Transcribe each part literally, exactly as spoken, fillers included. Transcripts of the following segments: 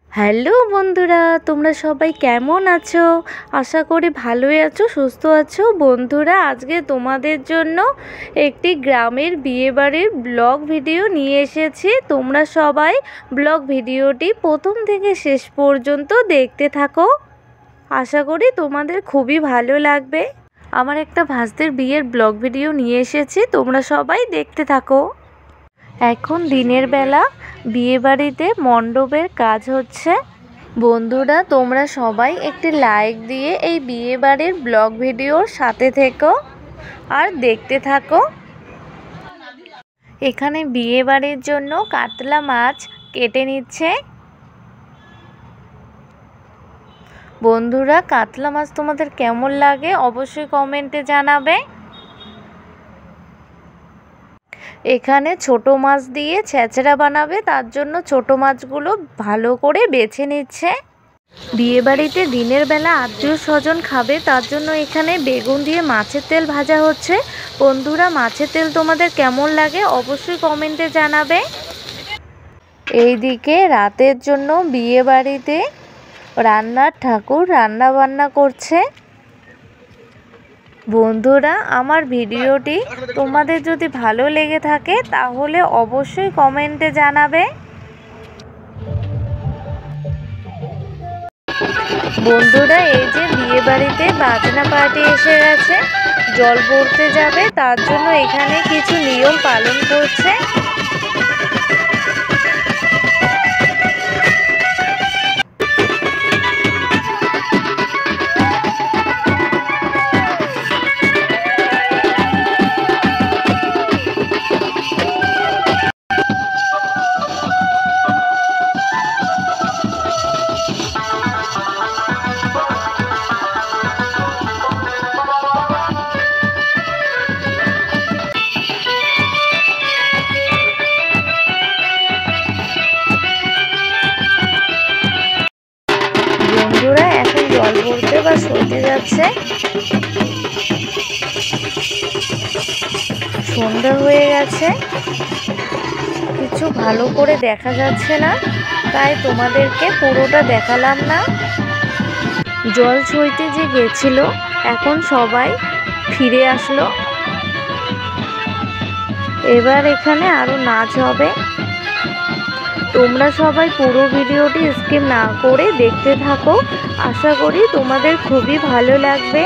Hello বন্ধুরা, তোমরা সবাই কেমন আছো? আশা করি ভালোই আছো, সুস্থ আছো। বন্ধুরা, আজকে তোমাদের জন্য একটি গ্রামের বিয়েবাড়ির ব্লগ ভিডিও নিয়ে এসেছি। তোমরা সবাই ব্লগ ভিডিওটি প্রথম থেকে শেষ পর্যন্ত দেখতে থাকো। আশা করি তোমাদের খুবই ভালো লাগবে। আমার একটা ভাস্তের বিয়ের ব্লগ ভিডিও নিয়ে এসেছি, তোমরা সবাই দেখতে থাকো। এখন দিনের বেলা বিয়েবাড়িতে মণ্ডপের কাজ হচ্ছে। বন্ধুরা, তোমরা সবাই একটি লাইক দিয়ে এই বিয়েবাড়ির ব্লগ ভিডিওর সাথে থেকো আর দেখতে থাকো। এখানে বিয়েবাড়ির জন্য কাতলা মাছ কেটে নিচ্ছে। বন্ধুরা, কাতলা মাছ তোমাদের কেমন লাগে অবশ্যই কমেন্টে জানাবে। এখানে ছোট মাছ দিয়ে ছেঁচড়া বানাবে, তার জন্য ছোট মাছগুলো ভালো করে বেছে নিচ্ছে। বিয়েবাড়িতে দিনের বেলা আত্মীয় স্বজন খাবে, তার জন্য এখানে বেগুন দিয়ে মাছের তেল ভাজা হচ্ছে। বন্ধুরা, মাছের তেল তোমাদের কেমন লাগে অবশ্যই কমেন্টে জানাবে। এইদিকে রাতের জন্য বিয়েবাড়িতে রান্নার ঠাকুর রান্না বান্না করছে। বন্ধুরা, আমার ভিডিওটি তোমাদের যদি ভালো লেগে থাকে তাহলে অবশ্যই কমেন্টে জানাবে। বন্ধুরা, এই যে বিয়ে বাড়িতে বাজনা পার্টি এসে গেছে, জল ভরতে যাবে, তার জন্য এখানে কিছু নিয়ম পালন করছে। বন্ধুরা, এখন জল ভরতে বা সইতে যাচ্ছে। সন্ধ্যা হয়ে গেছে, কিছু ভালো করে দেখা যাচ্ছে না, তাই তোমাদেরকে পুরোটা দেখালাম না। জল সইতে যে গেছিল এখন সবাই ফিরে আসলো। এবার এখানে আরো নাচ হবে। তোমরা সবাই পুরো ভিডিওটি স্কিপ না করে দেখতে থাকো, আশা করি তোমাদের খুবই ভালো লাগবে।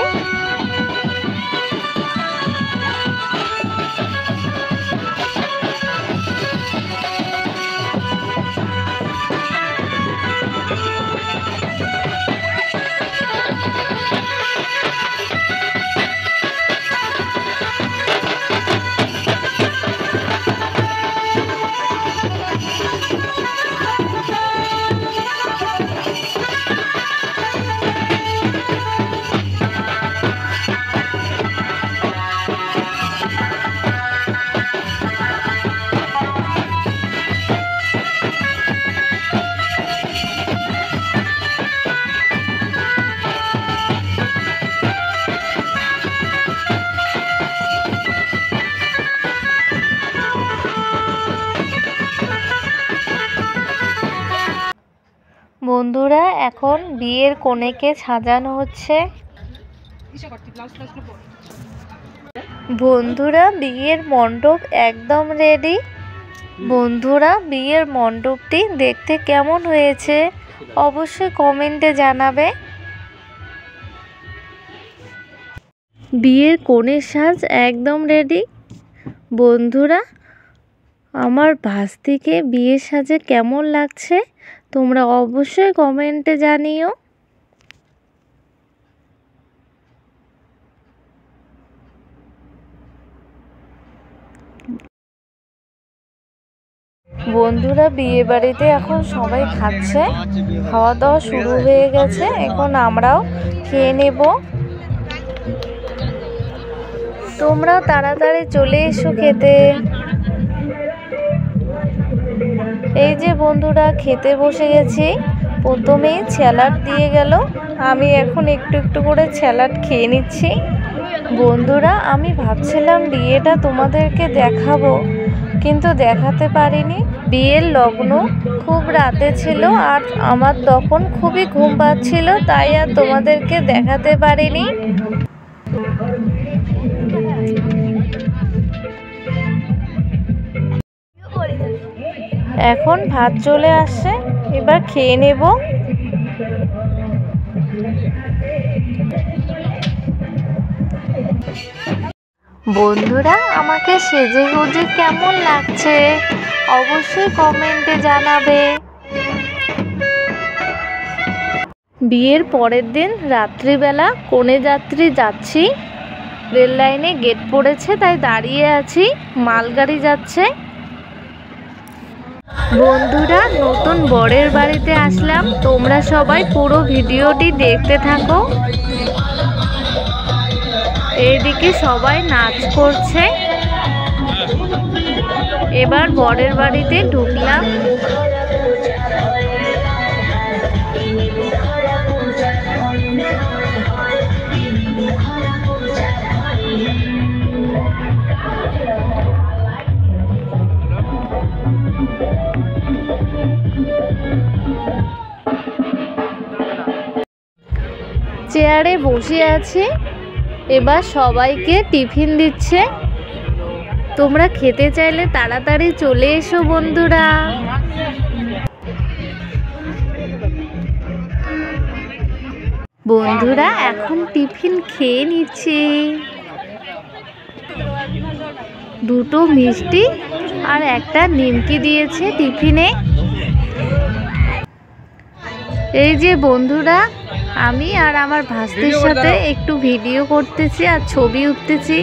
বন্ধুরা, এখন বিয়ের কনেকে সাজানো হচ্ছে। বন্ধুরা, বিয়ের মণ্ডপ একদম রেডি। বন্ধুরা, বিয়ের মণ্ডপটি দেখতে কেমন হয়েছে অবশ্যই কমেন্টে জানাবে। বিয়ের কনের সাজ একদম রেডি। বন্ধুরা, আমার ভাস্তিকে বিয়ের সাজে কেমন লাগছে তোমরা অবশ্যই কমেন্টে জানিও। বন্ধুরা, বিয়ে বাড়িতে এখন সবাই খাচ্ছে, খাওয়া দাওয়া শুরু হয়ে গেছে, এখন আমরাও খেয়ে নেব। তোমরা তাড়াতাড়ি চলে এসো খেতে। এই যে বন্ধুরা, খেতে বসে গেছি। প্রথমেই স্যালাড দিয়ে গেল, আমি এখন একটু একটু করে স্যালাড খেয়ে নিচ্ছি। বন্ধুরা, আমি ভাবছিলাম বিয়েটা তোমাদেরকে দেখাবো, কিন্তু দেখাতে পারিনি। বিয়ের লগ্ন খুব রাতে ছিল আর আমার তখন খুবই ঘুম পাচ্ছিল, তাই আর তোমাদেরকে দেখাতে পারিনি। এখন ভাত চলে আসছে, এবার খেয়ে নেব। বন্ধুরা, আমাকে সেজে গুজে কেমন লাগছে অবশ্যই কমেন্টে জানাবে। বিয়ের পরের দিন রাত্রিবেলা কনে যাত্রী যাচ্ছি, রেল লাইনে গেট পড়েছে তাই দাঁড়িয়ে আছি, মালগাড়ি যাচ্ছে। বন্ধুরা, নতুন বরের বাড়িতে আসলাম, তোমরা সবাই পুরো ভিডিওটি দেখতে থাকো। এইদিকে সবাই নাচ করছে। এবার বরের বাড়িতে ঢুকলাম। চেয়ারে বসে আছে, এবার সবাইকে টিফিন দিচ্ছে। তোমরা খেতে চাইলে তাড়াতাড়ি চলে এসো বন্ধুরা। বন্ধুরা এখন টিফিন খেয়ে নিচ্ছে, দুটো মিষ্টি আর একটা নিমকি দিয়েছে টিফিনে। এই যে বন্ধুরা, আমি আর আমার ভাস্তির সাথে একটু ভিডিও করতেছি আর ছবি উঠতেছি।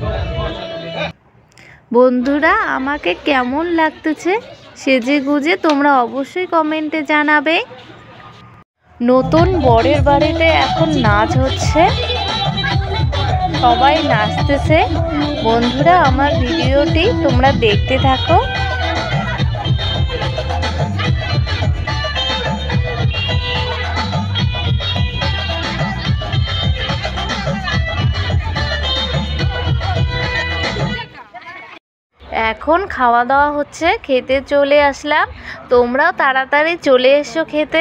বন্ধুরা, আমাকে কেমন লাগতেছে সেজে গুজে তোমরা অবশ্যই কমেন্টে জানাবে। নতুন বরের বাড়িতে এখন নাচ হচ্ছে, সবাই নাচতেছে। বন্ধুরা, আমার ভিডিওটি তোমরা দেখতে থাকো। এখন খাওয়া দাওয়া হচ্ছে, খেতে চলে আসলাম। তোমরাও তাড়াতাড়ি চলে এসো খেতে।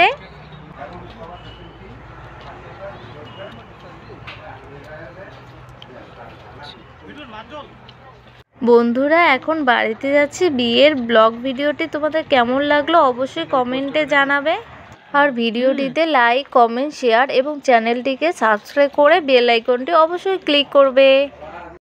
বন্ধুরা, এখন বাড়িতে যাচ্ছি। বিয়ের ব্লগ ভিডিওটি তোমাদের কেমন লাগলো অবশ্যই কমেন্টে জানাবে। আর ভিডিওটিতে লাইক, কমেন্ট, শেয়ার এবং চ্যানেলটিকে সাবস্ক্রাইব করে বেল আইকনটি অবশ্যই ক্লিক করবে।